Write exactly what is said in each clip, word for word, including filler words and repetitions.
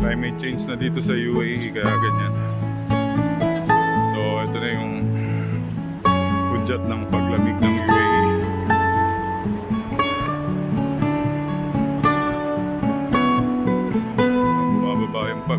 climate change na dito sa U A E, kaya ganyan. So ito na yung hudyat ng paglamig ng U A E. Bumababa yung pag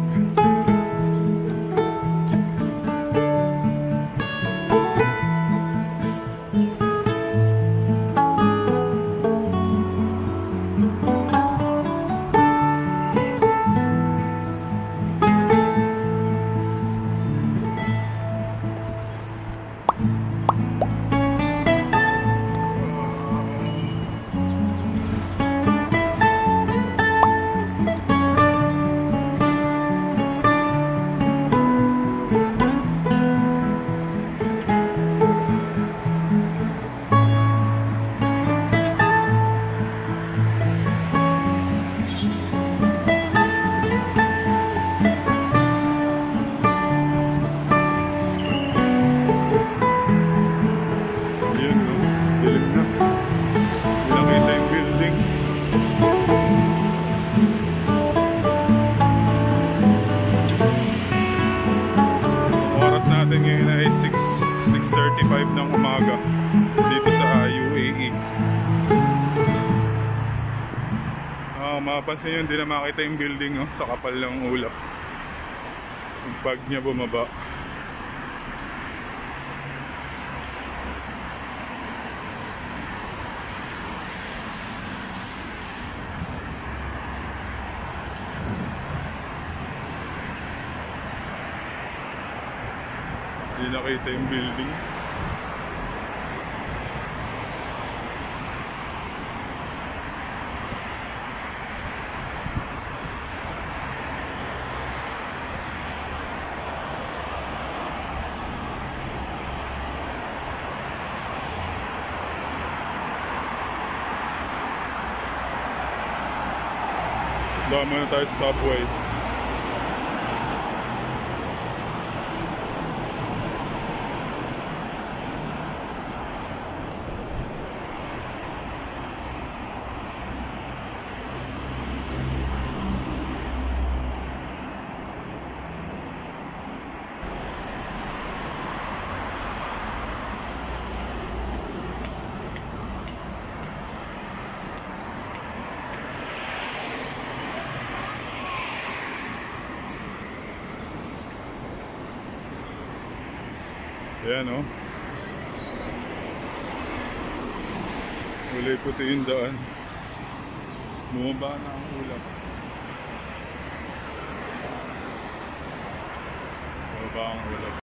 ngayon ay six thirty-five ng umaga dito sa U A E. Ah, mapapansin nyo, hindi na makita yung building, no? Sa kapal ng ulap. Yung pag niya bumaba. Hindi nakita yung building. Daan muna tayo sa subway. Ayan, o. Kulay puti yung daan. Bumaba na ang ulap. Bumaba ang ulap.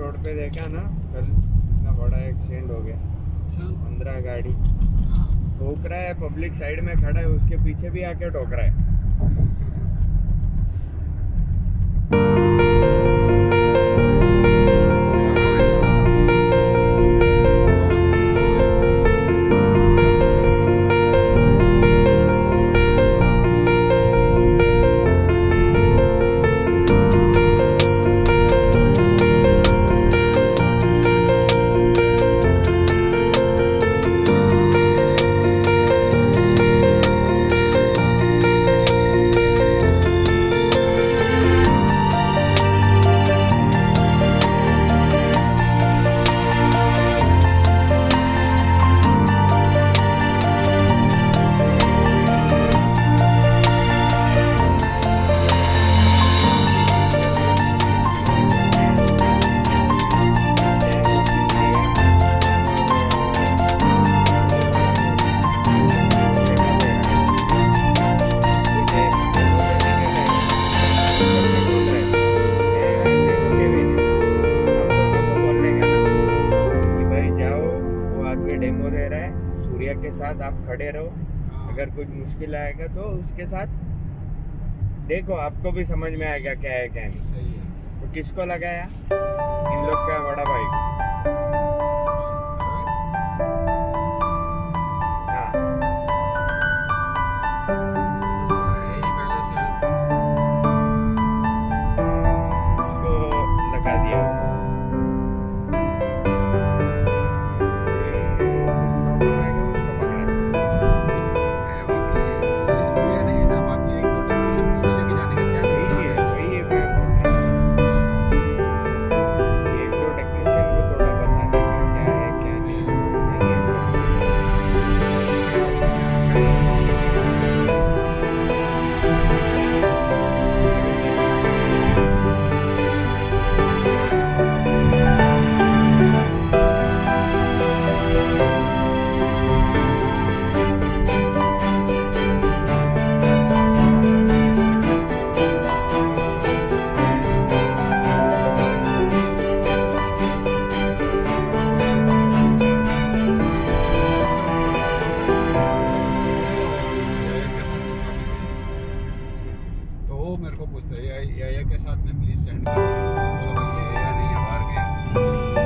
Road पे देखा ना कल, इतना बड़ा accident हो गया। पंद्रह गाड़ी ठोक रहा है, पब्लिक साइड में खड़ा है, उसके पीछे भी आके ठोक रहा है। डेमो दे रहा है, सूर्या के साथ आप खड़े रहो, अगर कुछ मुश्किल आएगा तो उसके साथ देखो, आपको भी समझ में आएगा क्या है क्या नहीं। सही है। तो किसको लगाया? इन लोग का बड़ा भाई को। हाँ उसको लगा दिया। मेरे को पूछते हैं ये ये के साथ में प्लीज सेंड कर बोलो भाई ये या नहीं है बाहर गया।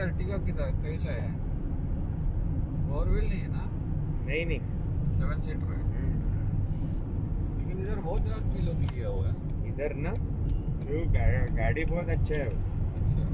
अर्टिगा किधर कैसा है? फोर व्हील नहीं है ना? नहीं नहीं सेवन सीटर है। लेकिन इधर बहुत ज्यादा किलो किया हुआ है इधर ना, जो गा, गाड़ी बहुत अच्छा है वो। अच्छा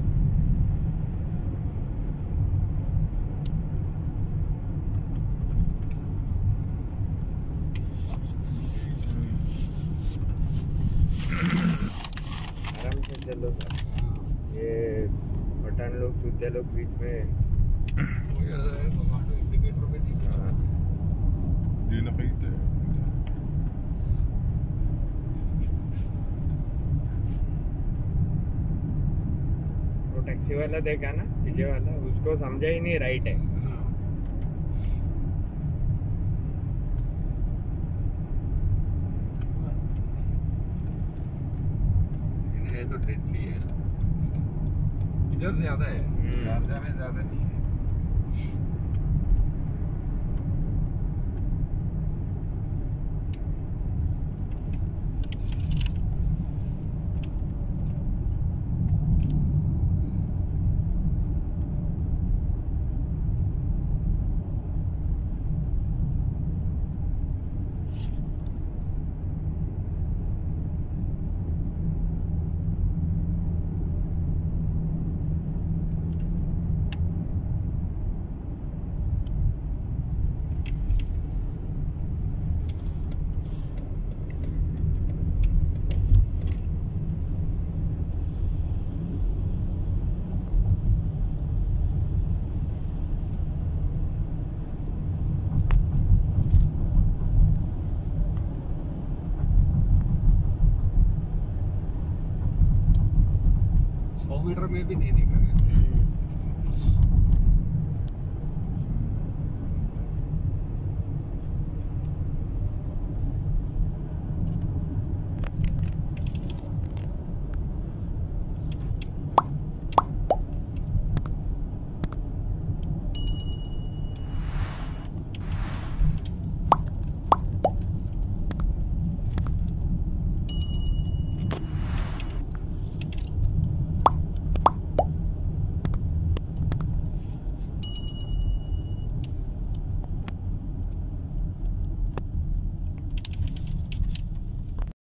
आराम से चलो सर, ये पठान लोग चूते लोग बीच में। वो ये है तो कांडो इंडिकेटर पे नहीं दिखा। हाँ, Di nakita eh. वो टैक्सी वाला देखा ना पीछे वाला, उसको समझा ही नहीं राइट है। लेकिन है तो डेडली है। इधर ज्यादा है, हम्म। शारजा में ज्यादा नहीं है। सौ मीटर में भी नहीं दिख रहा है।